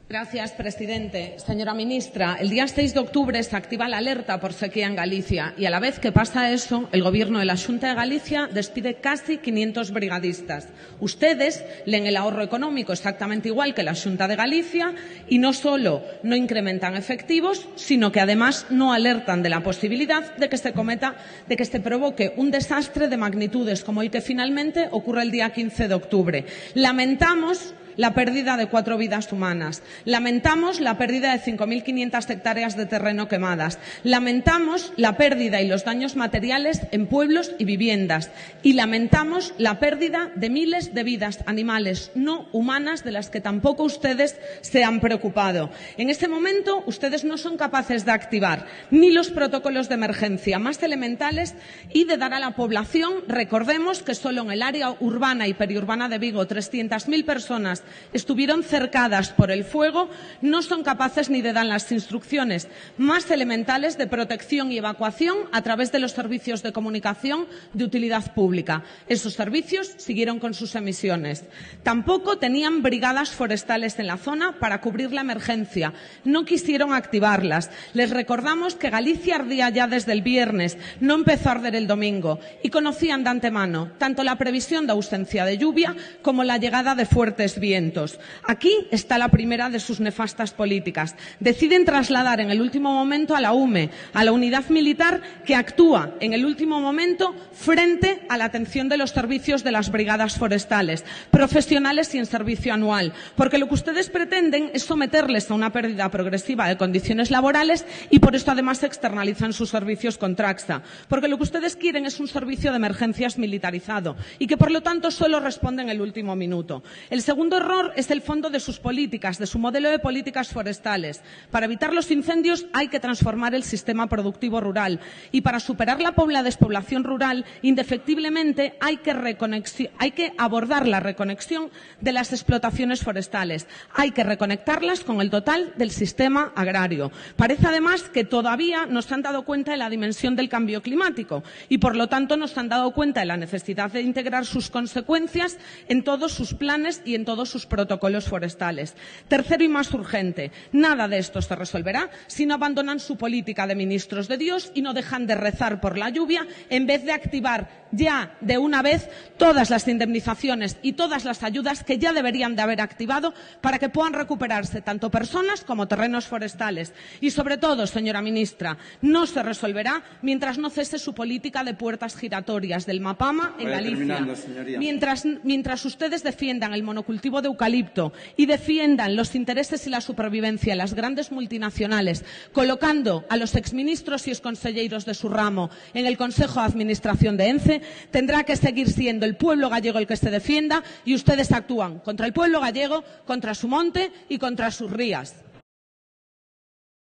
Gracias, presidente. Señora ministra, el día 6 de octubre se activa la alerta por sequía en Galicia y a la vez que pasa eso, el Gobierno de la Xunta de Galicia despide casi 500 brigadistas. Ustedes leen el ahorro económico exactamente igual que la Xunta de Galicia y no solo no incrementan efectivos, sino que además no alertan de la posibilidad de que se provoque un desastre de magnitudes como el que finalmente ocurre el día 15 de octubre. Lamentamos la pérdida de 4 vidas humanas. Lamentamos la pérdida de 5.500 hectáreas de terreno quemadas. Lamentamos la pérdida y los daños materiales en pueblos y viviendas. Y lamentamos la pérdida de miles de vidas animales no humanas de las que tampoco ustedes se han preocupado. En este momento, ustedes no son capaces de activar ni los protocolos de emergencia más elementales y de dar a la población, recordemos que solo en el área urbana y periurbana de Vigo 300.000 personas estuvieron cercadas por el fuego, no son capaces ni de dar las instrucciones más elementales de protección y evacuación a través de los servicios de comunicación de utilidad pública. Esos servicios siguieron con sus emisiones. Tampoco tenían brigadas forestales en la zona para cubrir la emergencia. No quisieron activarlas. Les recordamos que Galicia ardía ya desde el viernes, no empezó a arder el domingo y conocían de antemano tanto la previsión de ausencia de lluvia como la llegada de fuertes vientos. Aquí está la primera de sus nefastas políticas. Deciden trasladar en el último momento a la UME, a la unidad militar que actúa en el último momento frente a la atención de los servicios de las brigadas forestales, profesionales y en servicio anual, porque lo que ustedes pretenden es someterles a una pérdida progresiva de condiciones laborales y por esto además externalizan sus servicios con Traxa, porque lo que ustedes quieren es un servicio de emergencias militarizado y que por lo tanto solo responde en el último minuto. El segundo error es el fondo de sus políticas, de su modelo de políticas forestales. Para evitar los incendios hay que transformar el sistema productivo rural y para superar la despoblación rural, indefectiblemente hay que abordar la reconexión de las explotaciones forestales. Hay que reconectarlas con el total del sistema agrario. Parece además que todavía no se han dado cuenta de la dimensión del cambio climático y por lo tanto no se han dado cuenta de la necesidad de integrar sus consecuencias en todos sus planes y en todos sus protocolos forestales. Tercero y más urgente, nada de esto se resolverá si no abandonan su política de ministros de Dios y no dejan de rezar por la lluvia en vez de activar ya de una vez todas las indemnizaciones y todas las ayudas que ya deberían de haber activado para que puedan recuperarse tanto personas como terrenos forestales. Y sobre todo, señora ministra, no se resolverá mientras no cese su política de puertas giratorias del Mapama en Galicia. Mientras ustedes defiendan el monocultivo de eucalipto y defiendan los intereses y la supervivencia de las grandes multinacionales, colocando a los exministros y exconselleiros de su ramo en el Consejo de Administración de ENCE, tendrá que seguir siendo el pueblo gallego el que se defienda y ustedes actúan contra el pueblo gallego, contra su monte y contra sus rías.